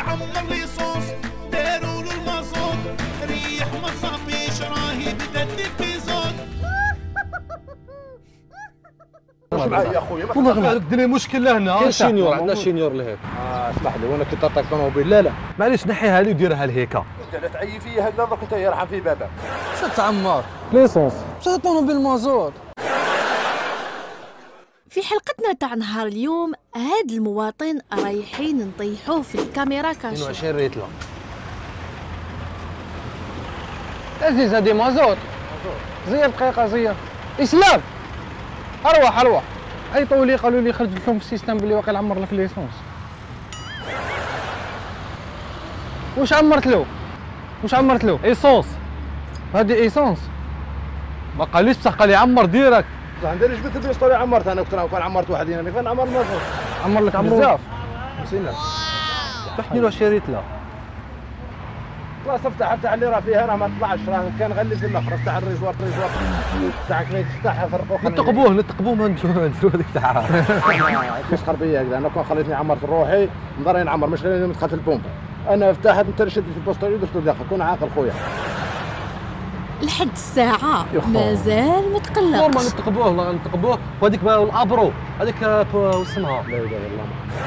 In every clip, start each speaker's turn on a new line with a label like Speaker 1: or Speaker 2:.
Speaker 1: يعمر لي صوص داروا له المازوت ريح ما تصافيش راهي بدات البيزوت.
Speaker 2: واش معايا يا خويا؟
Speaker 3: والله ما عندك دير مشكل لهنا.
Speaker 4: كاين شينيور، عندنا شينيور لهيك.
Speaker 2: اسمح لي وانا كي طرطق طوموبيل. لا
Speaker 3: معليش نحيها لي وديرها لهيكا.
Speaker 2: انت لا تعيي فيا هكذا درك انت يرحم في بابك.
Speaker 4: واش تعمر؟
Speaker 5: ليسونس
Speaker 4: باش طونوبيل مازوت.
Speaker 6: في حلقتنا تاع نهار اليوم هاد المواطن رايحين نطيحوه في الكاميرا كاشف.
Speaker 4: 22 ريتله.
Speaker 5: عزيز هادي مازوت زير دقيقة زير إسلام أروح عيطوا لي قالوا لي خرجت لكم في السيستم بلي واقيلا عمر لك ليسونس. واش عمرت له؟
Speaker 3: ايسونس.
Speaker 5: هادي ايسونس
Speaker 3: ما قاليش بصح قال لي عمر ديرك.
Speaker 2: عندي ليش جبت البيسطوري عمرت انا كنت كان عمرت واحد هنا فين عمر مازوت.
Speaker 5: عمر لك بزاف.
Speaker 2: نسينا.
Speaker 3: فتحني له شريت له.
Speaker 2: خلاص افتح اللي راه فيها راه ما طلعش راه كان غلي في الاخر افتح الريزوار تاعك تفتحها فرقوها.
Speaker 3: نتقبوه ما نديرو هذيك تاعها.
Speaker 2: تسخر بيا هكذا انا كون خليتني عمرت روحي نضرني نعمر مش لاني مدخلت البومبا. انا فتحت انت شديت البوستوري ودرت داخل كون عاقل خويا.
Speaker 6: لحد الساعة مازال متقلقش.
Speaker 3: نورمال نتقبوه والله نتقبوه. وهذيك الابرو هذيك واسمها
Speaker 2: لا اله الا الله.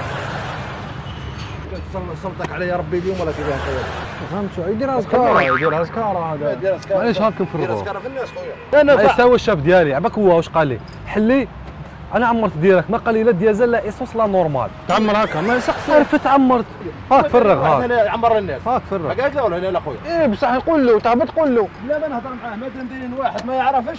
Speaker 2: صمتك علي يا ربي اليوم ولا كيفاه خويا؟
Speaker 5: فهمتوا يديرها زكارة هذا.
Speaker 3: معليش هاكم في الروح.
Speaker 2: في الناس خويا.
Speaker 3: انا ساوى الشاف ديالي عباك هو واش قال لي حلي انا عمرت ديرك ما قال لي لا ديازل لا ايسوس لا نورمال.
Speaker 5: تعمر هكا ما يصحش.
Speaker 3: عرفت عمرت هاك فرغ هاك.
Speaker 2: انا عمر الناس.
Speaker 3: هاك فرغ.
Speaker 2: قالت له ولا لا خويا؟
Speaker 5: ايه بصح يقول له تعب تقول له.
Speaker 2: لا ما نهضر معاه ما ندير واحد ما يعرفش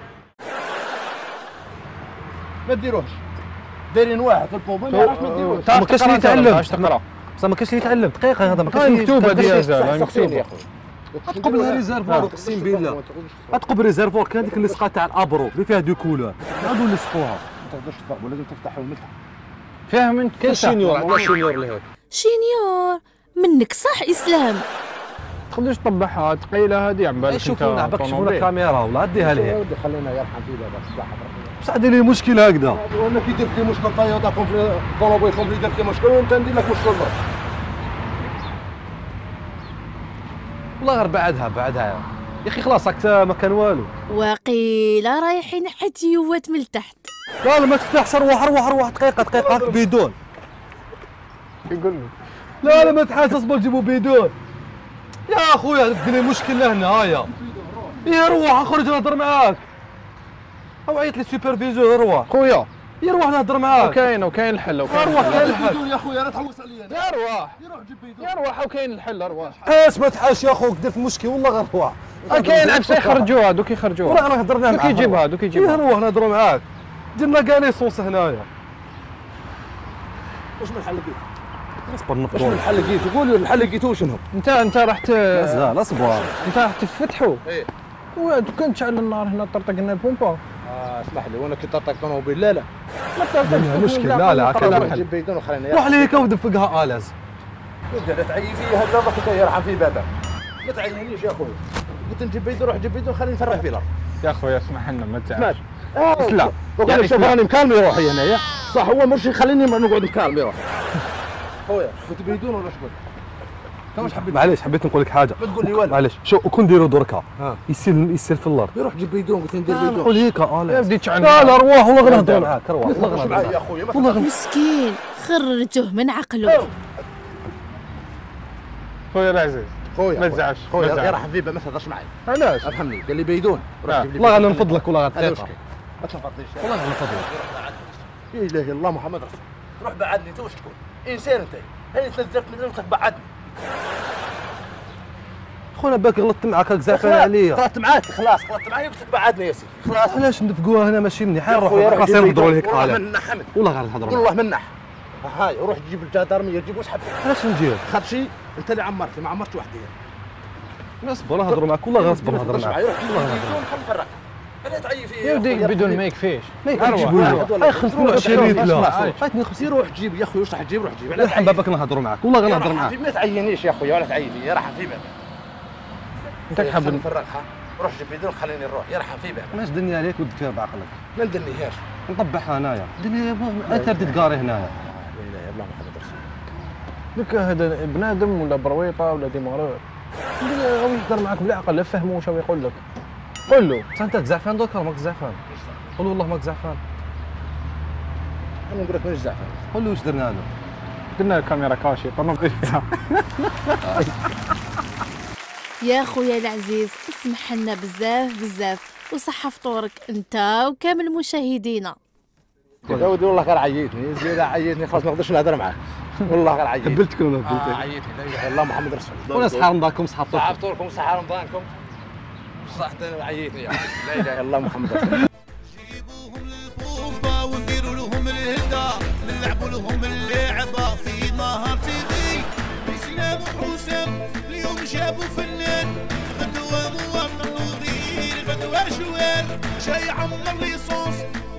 Speaker 2: ما ديروهش. دايرين واحد في البومبا ما يعرفش ما ديروهش.
Speaker 3: ما كاش اللي يتعلم.
Speaker 5: تقرا
Speaker 3: بصح ما كاش اللي يتعلم دقيقه هذا ما كاش
Speaker 5: مكتوبه ديازل مكتوبه.
Speaker 3: تقبل ريزيرفور اقسم بالله. تقبل ريزيرفور كان هذيك اللصقه تاع الابرو اللي فيها دو كولور نعاودوا نلصقوها.
Speaker 2: ما تقدرش تفرقوا لازم تفتحوا من تحت.
Speaker 5: فاهم انت
Speaker 4: كاين شينيور، عندنا شينيور لهيك.
Speaker 6: شينيور منك صح اسلام.
Speaker 5: تقدرش تطبعها ثقيله هذه عم بالك.
Speaker 3: شوفونا عباك شوفونا الكاميرا ولا ديها ليه.
Speaker 2: ودي خلينا يرحم في بابك.
Speaker 3: بصح دير لي مشكل هكذا.
Speaker 2: وانا كي درت لي مشكل طيوطا طوموبيل كومبلي درت لي مشكل وانت ندير لك مشكل برك.
Speaker 3: والله غير بعدها يا اخي خلاص راك ما كان والو.
Speaker 6: وقيلا رايحين حتيوات من التحت.
Speaker 3: لا ما تفتحش روح دقيقه هاك بيدون.
Speaker 5: يقول
Speaker 3: لا ما تحاس اصبر جيبوا بيدون يا اخويا دير لي مشكل لهنا هايا. يا روح اخرج نهضر معاك او عيط لي سوبرفيزور روح
Speaker 5: خويا
Speaker 3: يروح نهضر معاك.
Speaker 5: وكاين الحل
Speaker 3: روح كاين الحل
Speaker 2: يا خويا لا تحوس عليا.
Speaker 5: يروح جيب بيدون يروح وكاين الحل روح.
Speaker 3: حاس ما تحاش يا خوك درت مشكل والله غير روح.
Speaker 5: كاين عفسه يخرجوها دوك يخرجوها.
Speaker 3: والله غير هضرنا معاك.
Speaker 5: دوك يجيبها
Speaker 3: روح نهضروا معاك. درنا كاع لي صوص هنايا.
Speaker 2: واش من الحل لقيت؟
Speaker 3: اصبر
Speaker 2: واش من الحل لقيت؟ قول لي الحل لقيتو شنو؟
Speaker 5: انت راح
Speaker 3: لا اصبر.
Speaker 5: انت راح تفتحوا.
Speaker 2: ايه
Speaker 5: كان تشعل النار هنا طرطقنا البومبا.
Speaker 2: اسمح لي وانا كي طرطق طوموبيل. لا
Speaker 5: ما طرطقش
Speaker 3: مشكل لا
Speaker 2: روح جيب بيدون وخلينا
Speaker 3: روح ليك ودفقها الاز.
Speaker 2: لا تعيي فيا هكذا درك انت يرحم في بابك. ما تعينيش يا خويا. قلت نجيب بيدون روح جيب بيدون خليني نفرغ في الارض.
Speaker 5: يا خويا اسمح لنا ما تزعلش.
Speaker 2: لا يعني شوف راني مكالمي روحي هنايا صح هو مرشي يخليني نقعد مكالمي روحي. خويا قلت بيدون ولا شكون؟ واش حبيت؟
Speaker 3: معليش حبيت نقول لك حاجه.
Speaker 2: ما تقول لي والو.
Speaker 3: معليش شو كون نديرو دركا يسير في الارض.
Speaker 2: يروح جيب بيدون قلت ندير بيدون.
Speaker 3: نقول هيك
Speaker 5: يا بدي تشعل.
Speaker 3: لا روح والله غير نهضر معاك روح والله
Speaker 2: معايا يا خويا
Speaker 3: والله
Speaker 6: مسكين خرجوه من عقله.
Speaker 5: خويا العزيز
Speaker 2: خويا
Speaker 5: ما تزعلش
Speaker 2: خويا يرحم فيه ما تهضرش معايا.
Speaker 5: علاش؟
Speaker 2: افهمني قال لي بيدون روح جيب لي
Speaker 3: والله غير نفضلك والله غير
Speaker 2: هذا
Speaker 3: دقيقه.
Speaker 2: مشكل ما تنفضليش.
Speaker 3: والله غير نفضلك.
Speaker 2: لا اله الا الله محمد رسول الله. روح بعدني انت واش تكون؟ انسان انت. هاني تنزلت من راسك بعدني.
Speaker 3: خونا باك غلطت معاك راك زعفان عليا.
Speaker 2: غلطت معاك خلاص غلطت معايا قلت لك بعدني يا سيدي خلاص.
Speaker 3: علاش ندفقوها هنا ماشي مني حير
Speaker 2: خويا
Speaker 3: روح خاصنا نهضروا لك
Speaker 2: والله
Speaker 3: على
Speaker 2: منح حمد
Speaker 3: والله غير نهضروا
Speaker 2: والله منح. هاي روح جيب الجدارميه جيب واش حبيت.
Speaker 3: علاش نجيب
Speaker 2: خرشي انت اللي عمرتي ما عمرتش وحدي.
Speaker 3: اصبر نهضروا معاك والله غير اصبر نهضر معاك.
Speaker 2: روح جيب بدون خلي نفرقها. انا تعيي فيه
Speaker 5: يا ودي بدون ما يكفيش.
Speaker 3: ما يكفيش هاي 520 لا فايتني 50.
Speaker 2: روح جيب يا خويا واش راح تجيب روح جيب.
Speaker 3: يرحم بابك نهضروا معاك والله غير نهضر معاك.
Speaker 2: ما تعينيش يا خويا ولا تعيني يرحم في بابك.
Speaker 5: انت تحب
Speaker 2: نفرقها روح جيب بدون خليني نروح يرحم في بابك.
Speaker 3: علاش درني عليك ودك فيها بعقلك؟
Speaker 2: ما ندنيهاش
Speaker 3: نطبعها هنايا درني انت رديت قاري هنايا.
Speaker 2: لا اله الا الله محمد رسول الله.
Speaker 5: لك هذا بنادم ولا برويطه ولا ديمارور غادي يهضر معاك بالعقل، لا فهمو واش يقول لك. قول له
Speaker 3: انت زعفان دوكا ماك زعفان، قول والله ماك زعفان.
Speaker 2: انا نقول لك مانيش زعفان.
Speaker 3: قول له واش درنا له.
Speaker 5: قلنا الكاميرا كاشي طنطي فيها.
Speaker 6: يا خويا العزيز اسمح لنا بزاف وصحة فطورك انت وكامل مشاهدينا.
Speaker 2: يا ودي والله غير عيطني زياده، عيطني خلاص ما نقدرش نهضر معاك والله غير عيطني.
Speaker 3: قبلتكم انا قبلتك.
Speaker 2: عيطني لا اله الا الله محمد رسول الله.
Speaker 3: وانا صحاب رمضانكم صحاب
Speaker 2: صحة فطوركم صحة رمضانكم. صح عيطني لا اله الا الله محمد رسول الله.
Speaker 1: جيبوهم للبوبة وديروا لهم الهدى، نلعبوا لهم اللعبة في نهار تيفي. اسلام وحسام اليوم جابوا فنان، غدوة مواطن نظير غدوة جوار، جاي عمر ليسونس